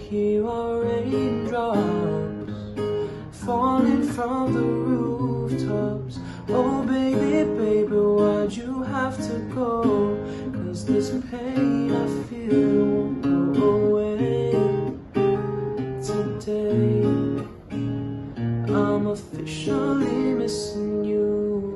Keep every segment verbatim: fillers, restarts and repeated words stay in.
hear are raindrops falling from the rooftops. Oh baby, baby, why'd you have to go? 'Cause this pain I feel won't go away today. I'm officially missing you.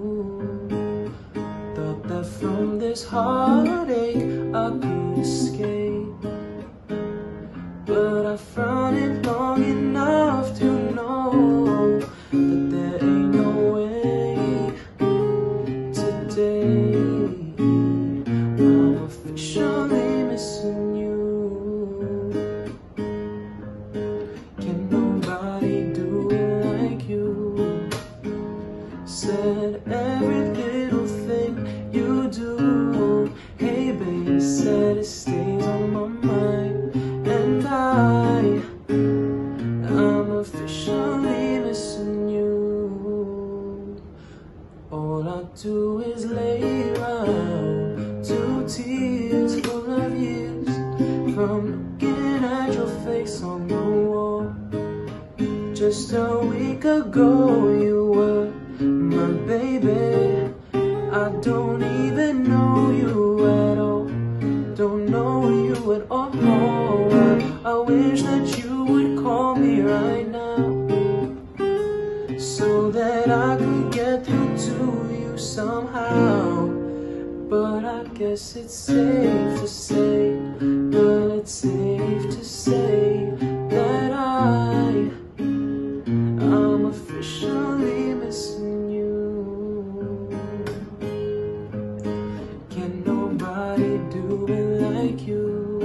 Thought that from this heartache I could escape, but I found it long enough to know that there ain't no way today. I'm officially missing you. Can nobody do it like you? Said every little thing you do. Hey baby, said it stays on my mind. And I, I'm officially missing you. All I do is lay around, two tears full of years from looking at your face on the wall. Just a week ago you were my baby. I don't even know you at all. Don't know you at all. I wish that you would call me right now, so that I could get through to you somehow. But I guess it's safe to say, but it's safe to say that I, I'm officially missing you. Can nobody do it like you?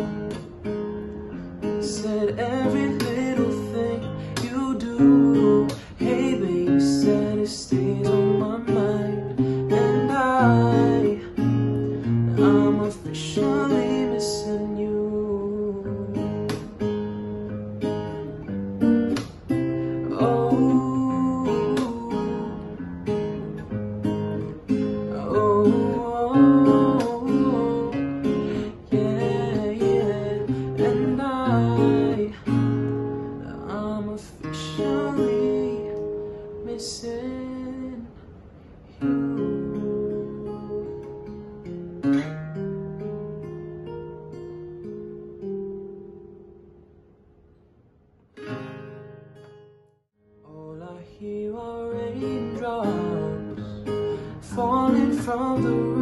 Said every little thing you do. Hey baby, said it stays on my mind. And I, I'm officially missing you. Oh, oh, oh, yeah, yeah. And I, I'm officially missing you. All I hear are raindrops falling from the